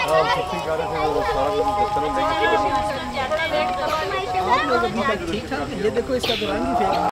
ठीक ठाक, ये देखो इसका तो रंग ही फेंक